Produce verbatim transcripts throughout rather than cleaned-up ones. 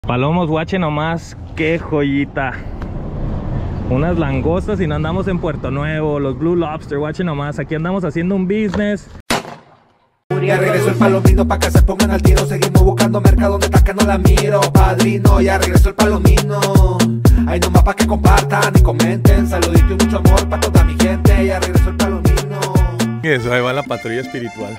Palomos, guache nomás, qué joyita. Unas langostas y no andamos en Puerto Nuevo, los Blue Lobster, guache nomás. Aquí andamos haciendo un business. Ya regresó el palomino pa' que se pongan al tiro. Seguimos buscando mercado donde está que no la miro. Padrino, ya regresó el palomino. Hay nomás pa' que compartan y comenten. Saludito y mucho amor pa' toda mi gente. Ya regresó el palomino. Eso, ahí va la patrulla espiritual.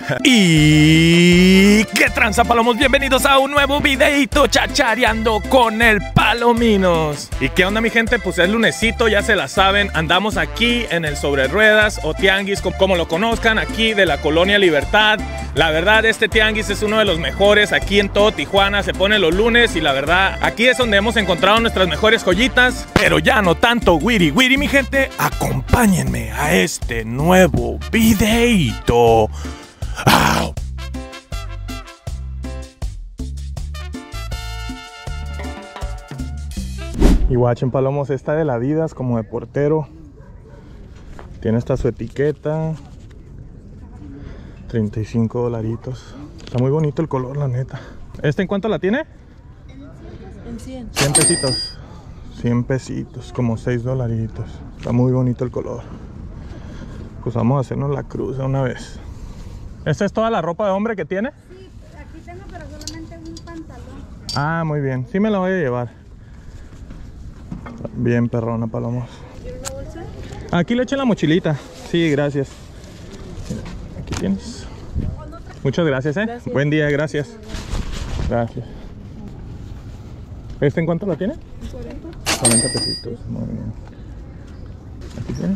Y qué tranza, palomos, bienvenidos a un nuevo videito chachareando con el Palominos. ¿Y qué onda, mi gente? Pues es lunesito, ya se la saben. Andamos aquí en el Sobre Ruedas o Tianguis, como lo conozcan, aquí de la Colonia Libertad. La verdad, este tianguis es uno de los mejores aquí en todo Tijuana. Se pone los lunes y la verdad, aquí es donde hemos encontrado nuestras mejores joyitas. Pero ya no tanto wiri wiri, mi gente. Acompáñenme a este nuevo videito. ¡Au! Y guachen, palomos, esta de la Adidas como de portero. Tiene esta su etiqueta. treinta y cinco dolaritos. Está muy bonito el color, la neta. ¿Este en cuánto la tiene? En cien. cien pesitos. cien pesitos, como seis dolaritos. Está muy bonito el color. Pues vamos a hacernos la cruz de una vez. ¿Esta es toda la ropa de hombre que tiene? Sí, aquí tengo, pero solamente un pantalón. Ah, muy bien. Sí me la voy a llevar. Bien perrona, palomos. ¿Quieres una bolsa? Aquí le eché la mochilita. Sí, gracias. Mira, aquí tienes. Muchas gracias, ¿eh? Gracias. Buen día, gracias. Gracias. ¿Este en cuánto la tiene? cuarenta. cuarenta pesitos. Muy bien. Aquí tienes.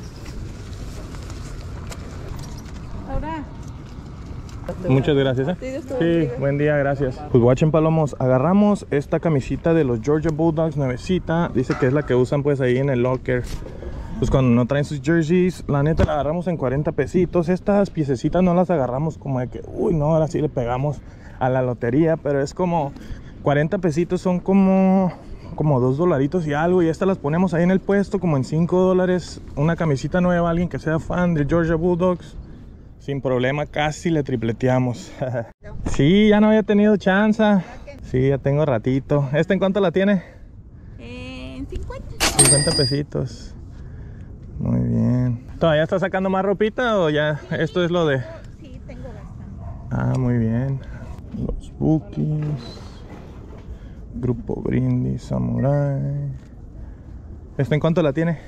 Ahora. Muchas gracias, ¿eh? Sí, Dios te Sí, bendiga. buen día, gracias. Pues guachen, palomos, agarramos esta camisita de los Georgia Bulldogs nuevecita. Dice que es la que usan pues ahí en el locker. Pues cuando no traen sus jerseys, la neta la agarramos en cuarenta pesitos. Estas piececitas no las agarramos como de que, uy, no, ahora sí le pegamos a la lotería. Pero es como, cuarenta pesitos son como, como dos dolaritos y algo. Y estas las ponemos ahí en el puesto como en cinco dólares. Una camisita nueva, alguien que sea fan de Georgia Bulldogs. Sin problema, casi le tripleteamos. Sí, ya no había tenido chance. Sí, ya tengo ratito. ¿Este en cuánto la tiene? En cincuenta. cincuenta pesitos. Muy bien. ¿Todavía está sacando más ropita o ya esto es lo de...? Sí, tengo bastante. Ah, muy bien. Los Bookies. Grupo Brindis, Samurai. ¿Este en cuánto la tiene?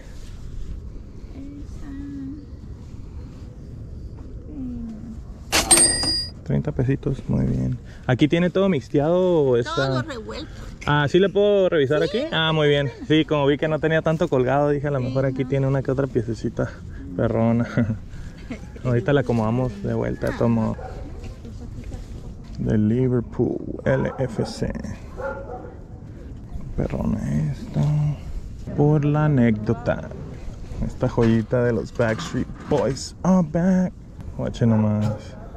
treinta pesitos, muy bien. ¿Aquí tiene todo mixteado o está...? Todo revuelto. Ah, ¿sí le puedo revisar Sí, aquí? Ah, muy bien. Sí, como vi que no tenía tanto colgado, dije a lo mejor aquí tiene una que otra piececita perrona. Ahorita la acomodamos de vuelta, tomo de Liverpool, L F C. Perrona esta. Por la anécdota. Esta joyita de los Backstreet Boys. Oh, back. Guache nomás.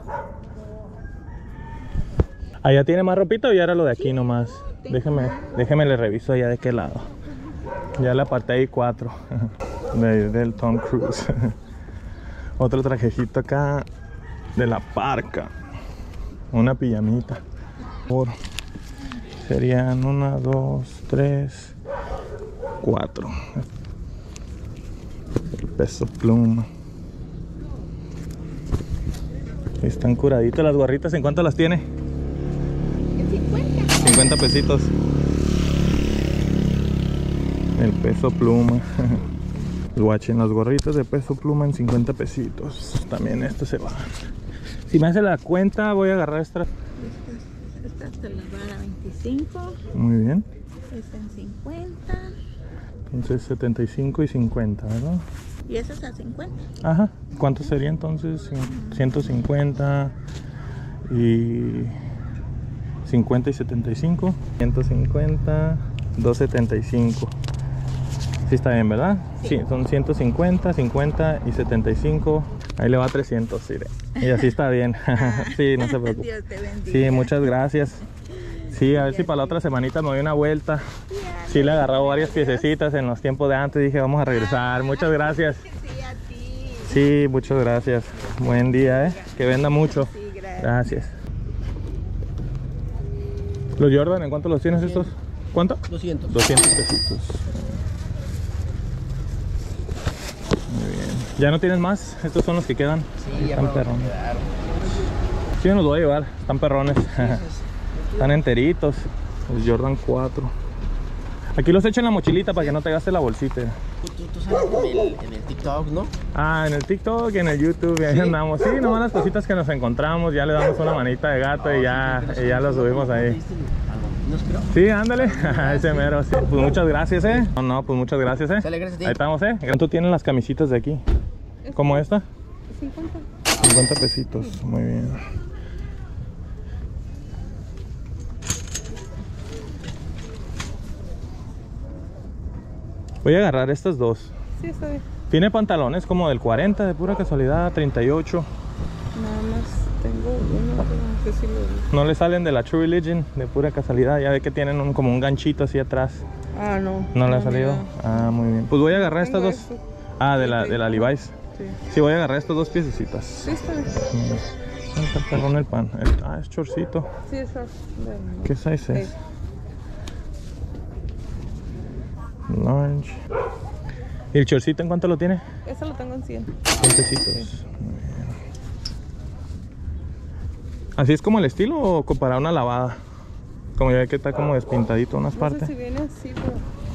¿Allá tiene más ropita o ya era lo de aquí sí, nomás? Déjeme, déjeme le reviso allá de qué lado. Ya le aparté ahí cuatro. De, del Tom Cruise. Otro trajecito acá de la Parca. Una pijamita. Por serían una, dos, tres, cuatro. El Peso Pluma. Están curaditas las gorritas. ¿En cuánto las tiene? cincuenta pesitos. El Peso Pluma. Guachen, las gorritas de Peso Pluma en cincuenta pesitos. También estas se van. Si me hace la cuenta, voy a agarrar esta. Esta te la van a veinticinco. Muy bien. Esta en cincuenta. Entonces setenta y cinco y cincuenta, ¿verdad? Y esa es a cincuenta. Ajá. ¿Cuánto sería entonces? ciento cincuenta y... cincuenta y setenta y cinco. ciento cincuenta, doscientos setenta y cinco. Sí está bien, ¿verdad? Sí, sí, son ciento cincuenta, cincuenta y setenta y cinco. Ahí le va trescientos, sí. Y así está bien. Sí, no se preocupe. Dios te bendiga. Sí, muchas gracias. Sí, a ver si para la otra semanita me doy una vuelta. Sí, le he agarrado varias piececitas en los tiempos de antes. Dije, vamos a regresar. Muchas gracias. Sí, a ti. Sí, muchas gracias. Buen día, ¿eh? Que venda mucho. Sí, gracias. Gracias. ¿Los Jordan en cuánto los tienes estos? ¿Cuánto? doscientos. doscientos pesitos. Muy bien. ¿Ya no tienes más? Estos son los que quedan. Sí, ya están no, perrones. claro. Sí, me los voy a llevar. Están perrones. Están enteritos. El Jordan cuatro. Aquí los echo en la mochilita para que no te gaste la bolsita. Tú, tú sales en el, en el TikTok, ¿no? Ah, en el TikTok, en el YouTube, y ahí ¿Sí? andamos. Sí, nomás las cositas que nos encontramos, ya le damos una manita de gato y ya, y ya lo subimos ahí. ¿Nos creo? Sí, ándale, ese mero, sí. Pues muchas gracias, eh. No, no, pues muchas gracias, eh. Sale, gracias a ti. Ahí estamos, eh. ¿Cuánto tienen las camisitas de aquí? ¿Cómo esta? cincuenta. cincuenta pesitos, muy bien. Voy a agarrar estas dos. Sí, está bien. Tiene pantalones como del cuarenta, de pura casualidad, treinta y ocho. Nada más tengo uno, pero no sé si lo vi. No le salen de la True Religion, de pura casualidad. Ya ve que tienen un, como un ganchito así atrás. Ah, no. ¿No le ha ni salido? nada. Ah, muy bien. Pues voy a agarrar estas Tengo dos. esto. Ah, de la, de la Levi's. Sí. Sí, voy a agarrar estas dos piececitas. Sí, está bien. Mm. Está perrón el pan. Es- Ah, es chorcito. Sí, es short. De- ¿Qué size es? Sí. Large. ¿Y el chorcito en cuánto lo tiene? Ese lo tengo en cien. cien pesitos. Muy bien. ¿Así es como el estilo o para una lavada? Como ya ve que está como despintadito unas No partes. sé si viene así, pero...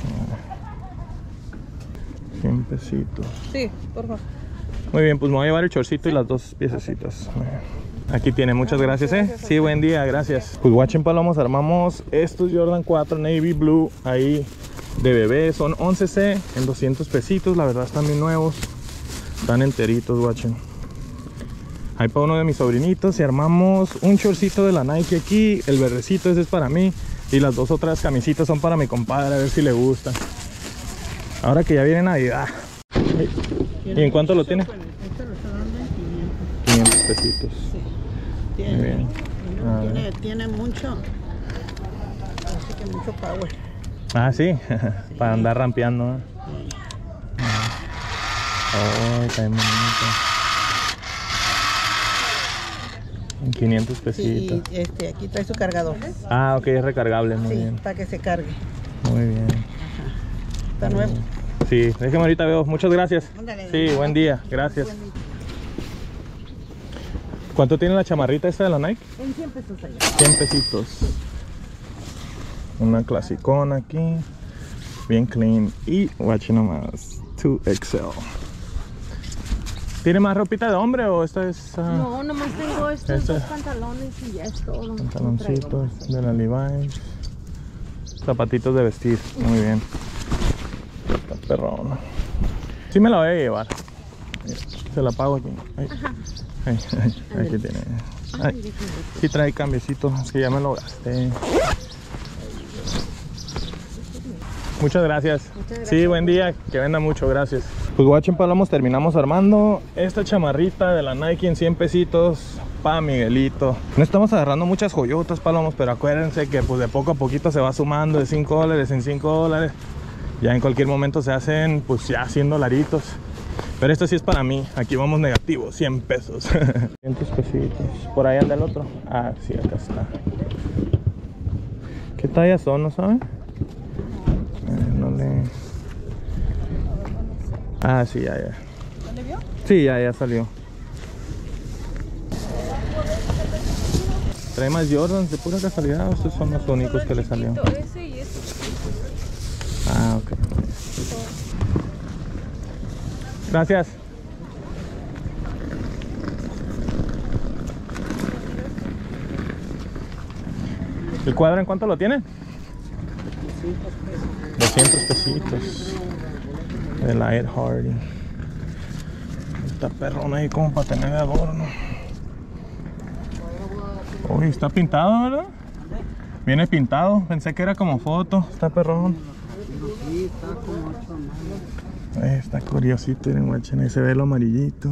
cien pesitos. Sí, por favor. Muy bien, pues me voy a llevar el chorcito y las dos piececitas. Muy bien. Aquí tiene, muchas gracias, eh. Sí, buen día, gracias. Pues watchen palomos, armamos estos Jordan cuatro Navy Blue ahí de bebé. Son once C en doscientos pesitos, la verdad están bien nuevos. Están enteritos, watchen. Ahí para uno de mis sobrinitos y armamos un chorcito de la Nike aquí. El verdecito ese es para mí. Y las dos otras camisitas son para mi compadre, a ver si le gustan. Ahora que ya viene Navidad. ¿Y en cuánto lo tiene? Este lo está dando en quinientos. quinientos pesitos. Sí. Muy Tiene, bien. A ver. tiene, tiene mucho, así que mucho power. Ah, sí, para andar rampeando. ¿eh? Oh, está bien bonito. En quinientos Sí, pesitos. y este, aquí trae su cargador. Ah, ok, es recargable, muy Sí, bien. para que se cargue. Muy bien. Está nuevo. Sí, déjeme ahorita veo. Muchas gracias. Ándale. Sí, buen día, gracias. ¿Cuánto tiene la chamarrita esta de la Nike? En cien pesos allá. cien pesitos. Una clasicona aquí. Bien clean. Y watch nomás. dos X L. ¿Tiene más ropita de hombre o esta es ah, No, nomás tengo estos Este. dos pantalones y ya es todo. No traigo pantaloncitos más. de la Levi's? Zapatitos de vestir. Muy bien. Está perrón. Sí me la voy a llevar. Se la pago aquí. Ahí. Ahí, ahí, aquí tiene. Ay, sí trae cambiecito. Es que ya me lo gasté. Muchas gracias. Sí, buen día. Que venda mucho. Gracias. Pues guachen palomos, terminamos armando esta chamarrita de la Nike en cien pesitos para Miguelito. No estamos agarrando muchas joyotas, palomos, pero acuérdense que pues de poco a poquito se va sumando de cinco dólares en cinco dólares. Ya en cualquier momento se hacen pues ya cien dolaritos. Pero esto sí es para mí. Aquí vamos negativo, cien pesos. cientos pesitos. Por ahí anda el otro. Ah, sí, acá está. ¿Qué tallas son, no saben? Eh, no le... Ah, sí, ya, ya. ¿Dónde vio? Sí, ya, ya salió. Trae más Jordans de pura casualidad. Estos son los únicos que le salió. Ese y ese. Ah, ok. Gracias. ¿El cuadro en cuánto lo tiene? doscientos pesitos. De la Ed Hardy. Está perrón ahí como para tener de adorno. Uy, está pintado, ¿verdad? Viene pintado. Pensé que era como foto. Está perrón. Sí, está como ocho más. Eh, está curiosito, miren, guachen, ahí se ve lo amarillito.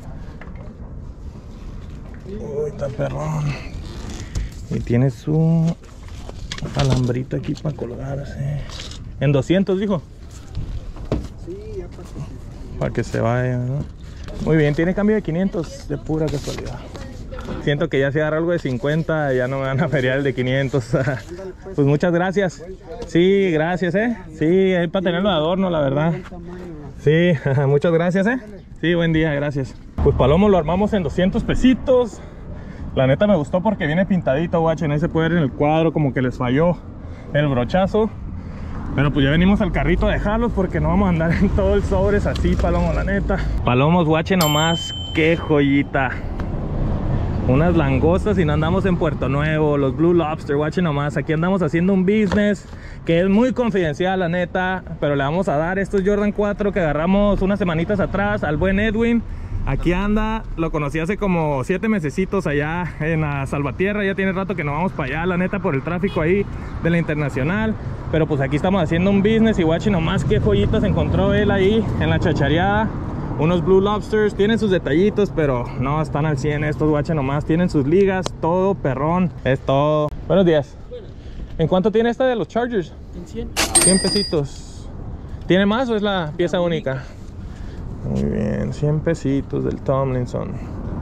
Uy, está perrón. Y tiene su alambrito aquí para colgarse. En doscientos, dijo. Sí, ya pasó. Para que se vaya, ¿no? Muy bien, tiene cambio de quinientos de pura casualidad. Siento que ya si agarro algo de cincuenta, ya no me van a feriar el de quinientos. Pues muchas gracias. Sí, gracias, eh. Sí, ahí para tenerlo de adorno, la verdad. Sí, muchas gracias, eh. Sí, buen día, gracias. Pues Palomo lo armamos en doscientos pesitos. La neta me gustó porque viene pintadito, guachen. Ahí se puede ver en el cuadro como que les falló el brochazo. Pero pues ya venimos al carrito a dejarlos porque no vamos a andar en todo el sobres así, Palomo, la neta. Palomos, guachen nomás, qué joyita. Unas langostas y no andamos en Puerto Nuevo, los Blue Lobster, guachen nomás. Aquí andamos haciendo un business que es muy confidencial, la neta, pero le vamos a dar estos Jordan cuatro que agarramos unas semanitas atrás al buen Edwin. Aquí anda, lo conocí hace como siete mesecitos allá en la Salvatierra. Ya tiene rato que no vamos para allá, la neta, por el tráfico ahí de la Internacional. Pero pues aquí estamos haciendo un business y guachen nomás qué joyitas encontró él ahí en la chachareada. Unos Blue Lobsters, tienen sus detallitos, pero no están al cien estos, guachen nomás. Tienen sus ligas, todo perrón, es todo. Buenos días. ¿En cuánto tiene esta de los Chargers? En cien. cien pesitos. ¿Tiene más o es la pieza la única? Muy bien, cien pesitos del Tomlinson.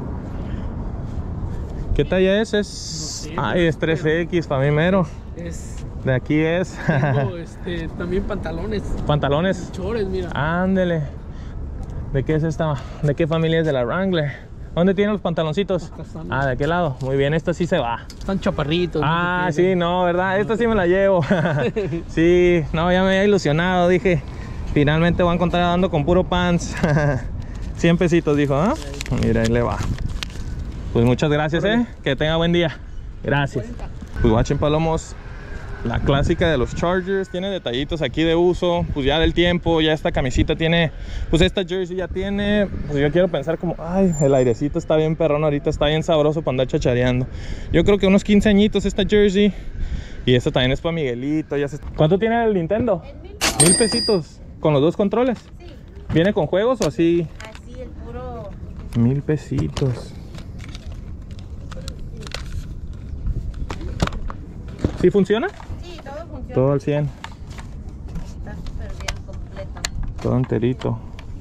¿Qué talla es? Es... No sé, ay, es tres equis para mí mero. Es... De aquí es. Tengo, este, también pantalones. ¿Pantalones? Chores, mira. Ándele. ¿De qué es esta? ¿De qué familia es? De la Wrangler. ¿Dónde tienen los pantaloncitos? Ah, de aquel lado. Muy bien, esta sí se va. Están chaparritos. Ah, no sí, no, ¿verdad? Esta sí me la llevo. Sí, no, ya me había ilusionado. Dije, finalmente voy a encontrar dando con puro pants. cien pesitos, dijo, ¿no? Mira, ahí le va. Pues muchas gracias, ¿eh? Que tenga buen día. Gracias. Pues guachen, Palomos. La clásica de los Chargers, tiene detallitos aquí de uso, pues ya del tiempo, ya esta camisita tiene, pues esta jersey ya tiene, pues yo quiero pensar como, ay, el airecito está bien perrón ahorita, está bien sabroso para andar chachareando. Yo creo que unos quince añitos esta jersey, y esta también es para Miguelito, ya se... ¿Cuánto tiene el Nintendo? Mil. Mil pesitos, ¿con los dos controles? Sí. ¿Viene con juegos o así? Así, el puro... Mil pesitos. ¿Sí funciona? Sí, todo funciona. Todo al cien. Está súper bien completo. Todo enterito.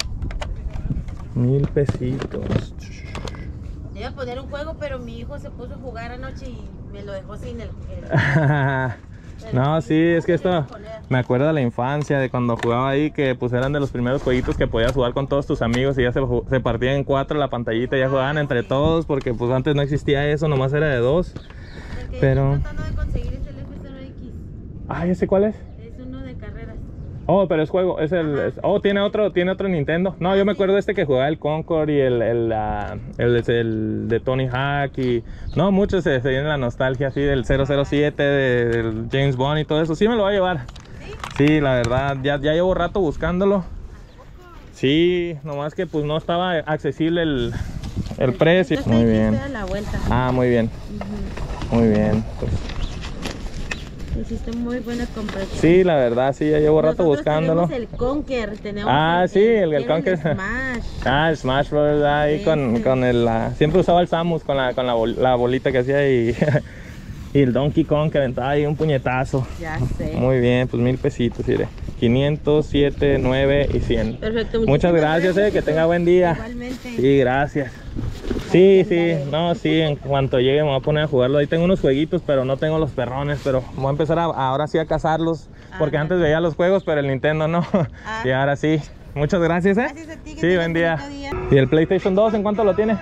Mil pesitos. Iba a poner un juego, pero mi hijo se puso a jugar anoche y me lo dejó sin el... el... No, sí, es que esto me acuerda de la infancia, de cuando jugaba ahí, que pues eran de los primeros jueguitos que podías jugar con todos tus amigos y ya se, se partían en cuatro la pantallita y ya jugaban entre todos, porque pues antes no existía eso, nomás era de dos. Porque pero... estoy tratando de conseguir es el F cero X. Ah, ¿ese cuál es? Es uno de carreras. Oh, pero es juego, es el... Es, oh, tiene otro, tiene otro Nintendo. No, yo me acuerdo de este que jugaba el Concord y el, el, uh, el, el, el de Tony Hawk y... No, muchos se, se viene la nostalgia así del cero cero siete, de, del James Bond y todo eso. Sí me lo voy a llevar. ¿Sí? Sí, la verdad, ya, ya llevo rato buscándolo. Sí, nomás que pues no estaba accesible el, el precio. Muy bien. Ah, muy bien. Uh-huh. Muy bien, pues... Hiciste muy buena compra. Sí, la verdad, sí, ya llevo rato Nosotros buscándolo. Tenemos el Conker, tenemos ah, el, sí, el, el Conker. El Smash. Ah, el Smash Bros. Ahí sí, con, sí. con el... La, siempre usaba el Samus con la, con la, bol, la bolita que hacía y, y el Donkey Kong que aventaba ahí un puñetazo. Ya sé. Muy bien, pues mil pesitos, mire. quinientos, siete, nueve y cien. Perfecto. Muchas gracias, gracias eh, que tenga buen día. Igualmente. Sí, gracias. Sí, sí, no, sí, en cuanto llegue me voy a poner a jugarlo. Ahí tengo unos jueguitos, pero no tengo los perrones, pero voy a empezar a, ahora sí a cazarlos, porque ah, antes veía los juegos, pero el Nintendo no. Ah. Y ahora sí. Muchas gracias, eh. Gracias a ti, que sí, buen día. día. ¿Y el PlayStation dos en cuánto lo tiene?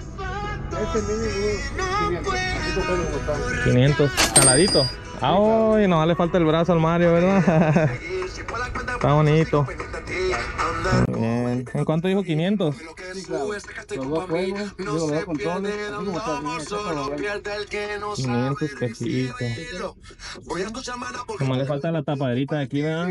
quinientos, caladito. Ay, no le falta el brazo al Mario, ¿verdad? Está bonito. Muy bien. ¿En cuánto dijo? quinientos. Sí, claro. Los dos juegos, digo, los dos controles, así como está bien, quinientos pesitos. Como le falta la tapaderita de aquí, ¿verdad?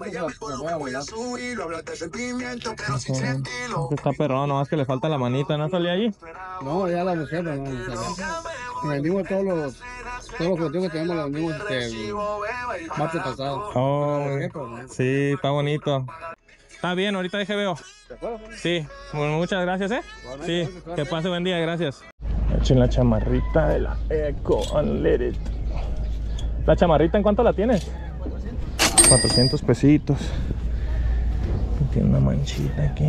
Está perrón, nomás que le falta la manita, ¿no salía allí? No, ya la busqué, pero no, no vendimos todos los todos los objetivos que tenemos, los vendimos este, el martes pasado. Oh, sí, está bonito. Está bien, ahorita dije veo. Sí, bueno, muchas gracias, eh. Sí, que pase buen día, gracias. Echen la chamarrita de la Eco Unleaded. ¿La chamarrita en cuánto la tienes? cuatrocientos pesitos. Tiene una manchita aquí.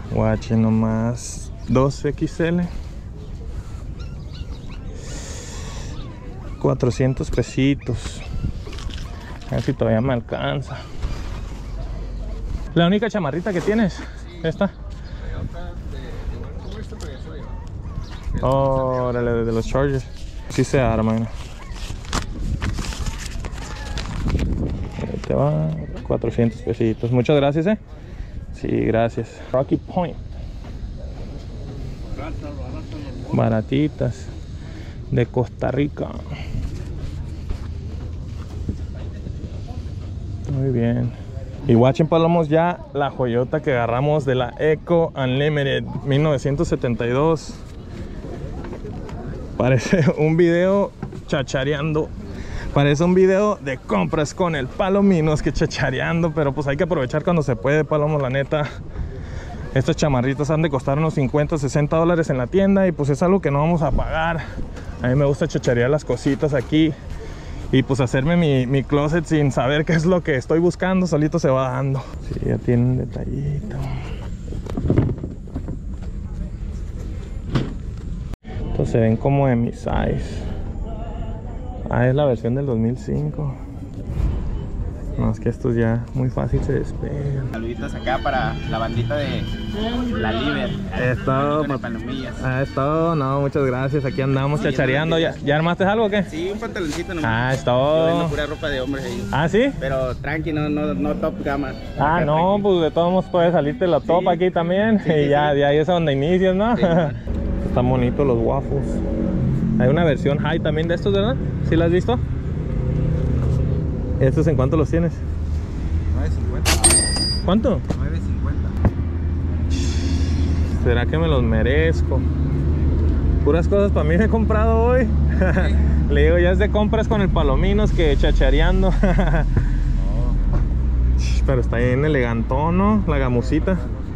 Guache nomás. dos equis ele. cuatrocientos pesitos. A ver si todavía me alcanza. La única chamarrita que tienes, esta. Órale, de los Chargers. Sí se arma. Ahí te va. cuatrocientos pesitos. Muchas gracias, eh. Sí, gracias. Rocky Point. Baratitas. De Costa Rica. Muy bien. Y watchen palomos ya la joyota que agarramos de la Eco Unlimited mil novecientos setenta y dos. Parece un video chachareando. Parece un video de compras con el Palominos que chachareando. Pero pues hay que aprovechar cuando se puede, palomos, la neta. Estas chamarritas han de costar unos cincuenta, sesenta dólares en la tienda. Y pues es algo que no vamos a pagar. A mí me gusta chacharear las cositas aquí. Y pues hacerme mi, mi closet sin saber qué es lo que estoy buscando. Solito se va dando. Sí, ya tiene un detallito. Estos se ven como de mi size. Ah, es la versión del dos mil cinco. No, es que estos ya muy fácil se despegan. Saluditos acá para la bandita de la Liber. Es todo, Con el palomillas. ah, es todo, no, muchas gracias. Aquí andamos chachareando. ¿Ya, ¿Ya armaste algo o qué? Sí, un pantaloncito nomás. Ah, es Yo vendo todo. pura ropa de hombres ahí. Ah, ¿sí? Pero tranqui, no, no, no top gama. Ah, Acá no, tranqui. pues de todos modos puede salirte la top Sí. aquí también. Sí, y sí, ya, sí. de ahí es donde inicias, ¿no? Sí, man. Están bonitos los waffles. Hay una versión high también de estos, ¿verdad? ¿Sí la has visto? ¿Estos en cuánto los tienes? nueve cincuenta. ¿Cuánto? nueve cincuenta. ¿Será que me los merezco? Puras cosas para mí me he comprado hoy. Le digo, ya es de compras con el Palominos que chachareando. Pero está bien elegantón, ¿no? La gamusita.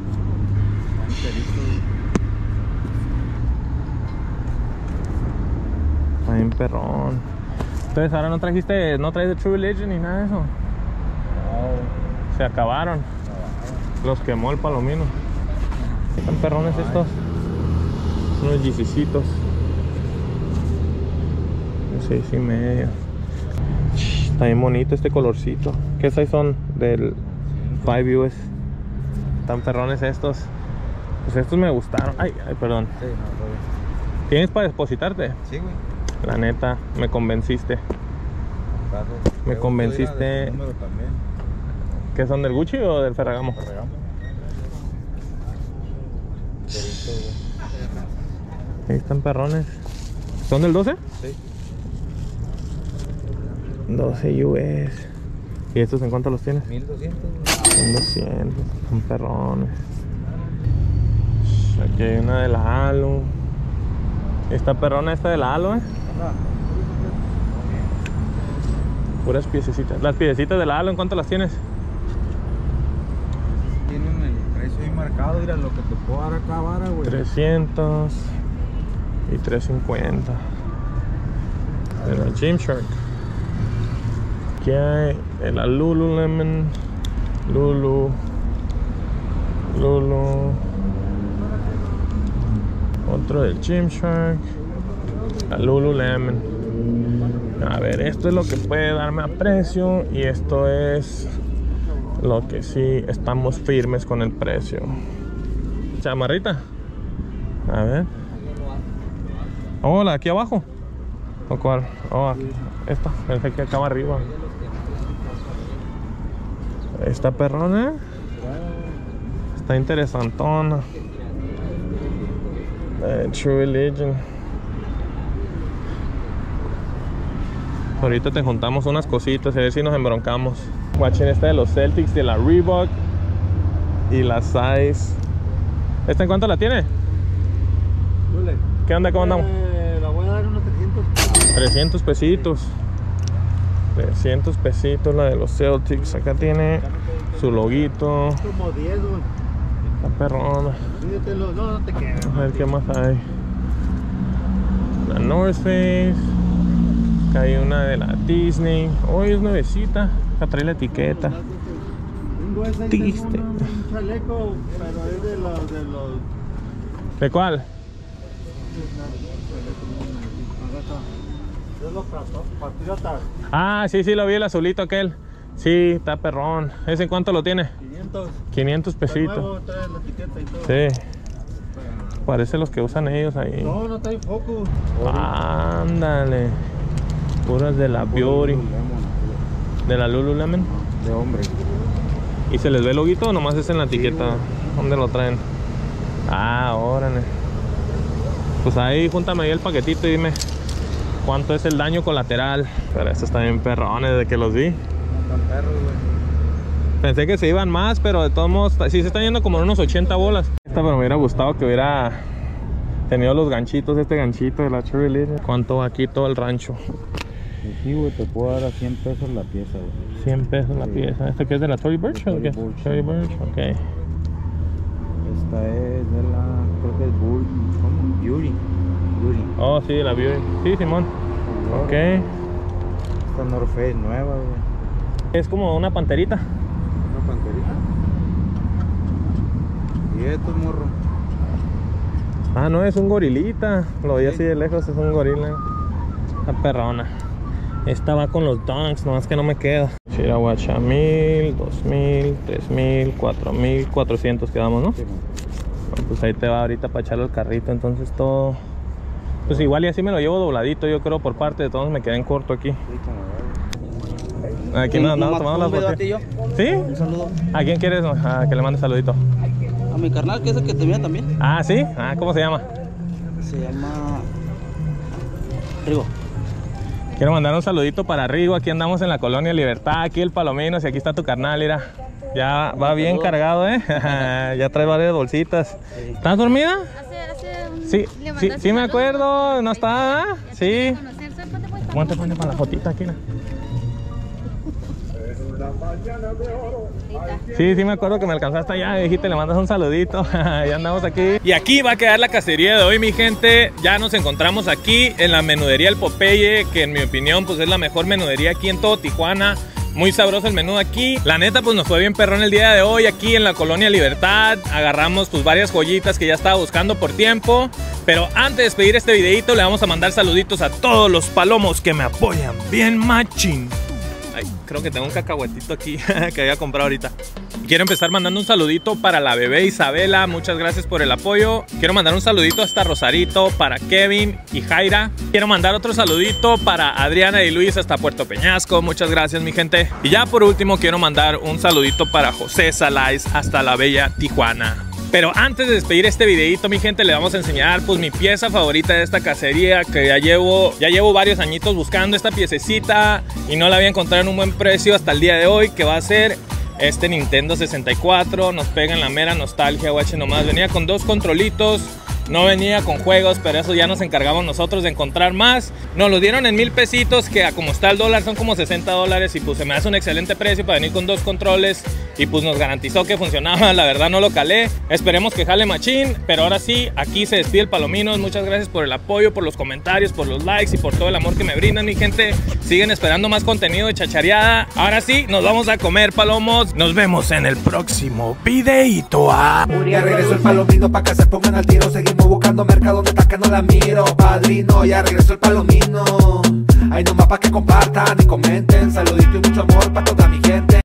Está bien perrón. Entonces ahora no trajiste, no traes de True Religion ni nada de eso. Se acabaron. Los quemó el Palomino. Están perrones estos. Unos Yeezicitos. Seis y medio. Está bien bonito este colorcito. ¿Qué size son? Del cinco U S. Están perrones estos. Pues estos me gustaron. Ay, ay, perdón. Sí, no, todo bien. ¿Tienes para depositarte? Sí, güey. La neta, me convenciste. Gracias. Me Qué convenciste. gusto ir a ese número también. ¿Qué son, del Gucci o del Ferragamo? Regamos. Perito, güey. Ahí están perrones. ¿Son del doce? Sí. doce U S. ¿Y estos en cuánto los tienes? mil doscientos, güey. Son doscientos. Son perrones. Aquí hay una de la Halo. Esta perrona esta de la Halo, eh. Puras piececitas. Las piececitas de la Halo, ¿en cuánto las tienes? Tienen el precio ahí marcado. Mira lo que te puedo dar acá, vara, güey. trescientos y trescientos cincuenta. De la Gymshark. Aquí hay de la Lululemon. Lulu. Lulu. Otro del Gymshark. La Lululemon. A ver, esto es lo que puede darme a precio. Y esto es lo que sí estamos firmes con el precio. Chamarrita. A ver. Hola, aquí abajo. ¿O cuál? Oh, aquí. Esta. Pensé que acá arriba. Esta perrona está interesantona. Eh, True Religion. Ahorita te juntamos unas cositas a ver si nos embroncamos. Watchen esta de los Celtics, de la Reebok y la Size. ¿Esta en cuánto la tiene? ¿Qué onda? ¿Cómo andamos? Eh, la voy a dar unos trescientos. trescientos pesitos. trescientos pesitos la de los Celtics. Acá tiene su loguito. Como diez, güey. La perrona. Pídetelo, no, no te quedes. A ver qué más hay. La North Face. Acá hay una de la Disney. Hoy es nuevecita. Acá trae la etiqueta. Tengo ese y Triste. tengo un, un chaleco, pero es de los, de los... ¿De cuál? De los patriotas. Ah, sí, sí, lo vi, el azulito aquel. Sí, está perrón. ¿Ese cuánto lo tiene? quinientos. quinientos pesitos. Nuevo, trae la etiqueta y todo. Sí. Parece los que usan ellos ahí. No, no trae foco. Ándale. Puras de la Beauty. De la Lululemon. De hombre. ¿Y se les ve el loguito o nomás es en la etiqueta? ¿Dónde lo traen? Ah, órale. Pues ahí, júntame ahí el paquetito y dime cuánto es el daño colateral. Pero estos están bien perrones desde que los vi. No están perros, güey. Pensé que se iban más, pero de todos modos, sí se están yendo como en unos ochenta bolas. Esta, pero me hubiera gustado que hubiera tenido los ganchitos, este ganchito de la Cherry Lily. ¿Cuánto va aquí todo el rancho? Sí, güey, te puedo dar a cien pesos la pieza, güey. cien pesos la Sí. pieza. ¿Este qué es de la Tory Burch? De ¿O qué? Tory Burch. Tory Burch, ok. Esta es de la, creo que es Bull, ¿cómo? Beauty. Beauty. Oh, sí, de la Beauty. Sí, Simón. Ok. Esta North Face nueva, güey. Es como una panterita. Una panterita. Y esto es morro. Ah, no, es un gorilita. Lo vi así de lejos, es un gorila. La perrona. Esta va con los dunks, nomás que no me queda. Chirahuacha, mil, dos mil, tres mil, cuatro mil, cuatrocientos quedamos, ¿no? Sí, güey. Bueno, pues ahí te va ahorita para echarle al carrito, entonces todo. Pues igual y así me lo llevo dobladito, yo creo, por parte de todos me quedé en corto aquí. Sí, como va, güey. Aquí nos andamos tomando las fotos. ¿Sí? Un saludo ¿A quién quieres ah, que le mande saludito? a mi carnal, que es el que te mira también. Ah, ¿sí? Ah, ¿cómo se llama? Se llama Rigo. Quiero mandar un saludito para Rigo, aquí andamos en la Colonia Libertad, aquí el Palominos y aquí está tu carnal, mira. Ya va bien cargado, ¿eh? Ya trae varias bolsitas. ¿Estás dormida? Hace, hace un... Sí, le sí, mandaste sí me saludos. acuerdo, ¿no está? Ya te Sí. quiere conocer, ¿sabes? Ponte, pues, ¿Cómo te pone para la fotita aquí? ¿No? Sí, sí me acuerdo que me alcanzaste allá, dijiste, le mandas un saludito. Ya andamos aquí. Y aquí va a quedar la cacería de hoy, mi gente. Ya nos encontramos aquí en la menudería El Popeye, que en mi opinión pues es la mejor menudería aquí en todo Tijuana. Muy sabroso el menú aquí. La neta pues nos fue bien perrón el día de hoy aquí en la Colonia Libertad. Agarramos pues varias joyitas que ya estaba buscando por tiempo. Pero antes de despedir este videito le vamos a mandar saluditos a todos los palomos que me apoyan bien machín. Ay, creo que tengo un cacahuetito aquí que había comprado ahorita. Quiero empezar mandando un saludito para la bebé Isabela. Muchas gracias por el apoyo. Quiero mandar un saludito hasta Rosarito, para Kevin y Jaira. Quiero mandar otro saludito para Adriana y Luis hasta Puerto Peñasco. Muchas gracias, mi gente. Y ya por último quiero mandar un saludito para José Salais hasta la bella Tijuana. Pero antes de despedir este videito, mi gente, le vamos a enseñar pues mi pieza favorita de esta cacería, que ya llevo, ya llevo varios añitos buscando esta piececita y no la había encontrado en un buen precio hasta el día de hoy, que va a ser este Nintendo sesenta y cuatro. Nos pega en la mera nostalgia, guache nomás. Venía con dos controlitos, no venía con juegos, pero eso ya nos encargamos nosotros de encontrar más. Nos lo dieron en mil pesitos, que a como está el dólar son como sesenta dólares, y pues se me hace un excelente precio para venir con dos controles. Y pues nos garantizó que funcionaba, la verdad no lo calé. Esperemos que jale machín, pero ahora sí, aquí se despide el Palominos. Muchas gracias por el apoyo, por los comentarios, por los likes y por todo el amor que me brindan, mi gente. Siguen esperando más contenido de chachareada. Ahora sí, nos vamos a comer, palomos. Nos vemos en el próximo videito. Ah. Ya regresó el Palomino pa' que se pongan al tiro. Seguimos buscando mercado donde está que no la miro. Padrino, ya regresó el Palomino. Hay nomás pa' que compartan y comenten. Saludito y mucho amor pa' toda mi